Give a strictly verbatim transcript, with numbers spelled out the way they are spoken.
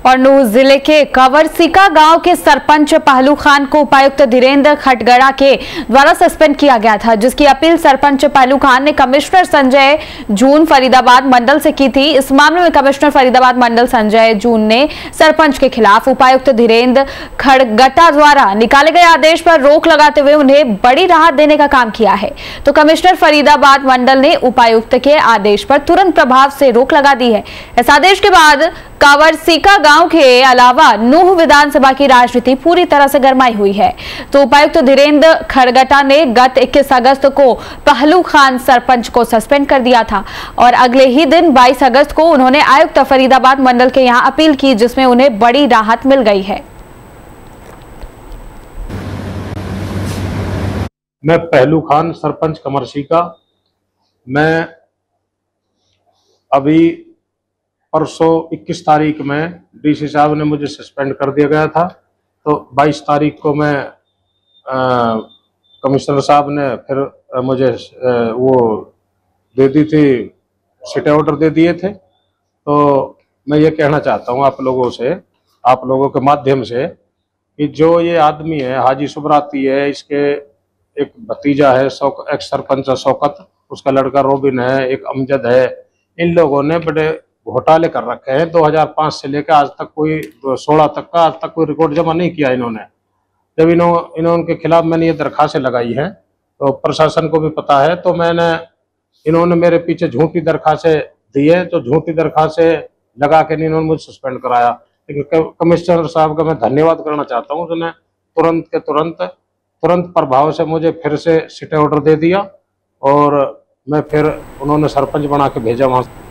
और नूह जिले के कवरसिका गांव के सरपंच पहलू खान को उपायुक्त धीरेन्द्र खटगड़ा के द्वारा सस्पेंड किया गया था, जिसकी अपील सरपंच पहलू खान ने कमिश्नर संजय जून फरीदाबाद मंडल से की थी। इस मामले में कमिश्नर फरीदाबाद मंडल संजय जून ने सरपंच के खिलाफ उपायुक्त धीरेन्द्र खटगड़ा द्वारा निकाले गए आदेश पर रोक लगाते हुए उन्हें बड़ी राहत देने का काम किया है। तो कमिश्नर फरीदाबाद मंडल ने उपायुक्त के आदेश पर तुरंत प्रभाव से रोक लगा दी है। इस आदेश के बाद कवरसिका गांव के अलावा नूह विधानसभा की राजनीति पूरी तरह से गरमाई हुई है। तो उपायुक्त धीरेन्द्र खटगड़ा ने गत इक्कीस अगस्त को पहलू खान सरपंच को सस्पेंड कर दिया था और अगले ही दिन बाईस अगस्त को उन्होंने आयुक्त फरीदाबाद मंडल के यहां अपील की, जिसमें उन्हें बड़ी राहत मिल गई है। मैं पहलू खान सरपंच कवरसिका, मैं अभी परसों इक्कीस तारीख में डीसी साहब ने मुझे सस्पेंड कर दिया गया था। तो बाईस तारीख को मैं कमिश्नर साहब ने फिर आ, मुझे आ, वो दे दी थी, सिटे ऑर्डर दे दिए थे। तो मैं ये कहना चाहता हूँ आप लोगों से, आप लोगों के माध्यम से, कि जो ये आदमी है हाजी सुबराती है, इसके एक भतीजा है शौक एक्स सरपंच शौकत, उसका लड़का रोबिन है, एक अमजद है। इन लोगों ने बड़े घोटाले कर रखे हैं। दो हज़ार पाँच से लेकर आज तक कोई सोलह तक का आज तक कोई रिकॉर्ड जमा नहीं किया इन्होंने। जब इन्होंने इन्होंने के खिलाफ मैंने ये दरखास्तें लगाई हैं तो प्रशासन को भी पता है। तो मैंने इन्होंने मेरे पीछे झूठी दरखास्तें दी है, तो झूठी दरखास्तें लगा के इन्होंने मुझे सस्पेंड कराया। लेकिन कमिश्नर साहब का मैं धन्यवाद करना चाहता हूँ, उसने तुरंत के तुरंत तुरंत प्रभाव से मुझे फिर से सिटे ऑर्डर दे दिया और मैं फिर उन्होंने सरपंच बना के भेजा वहाँ।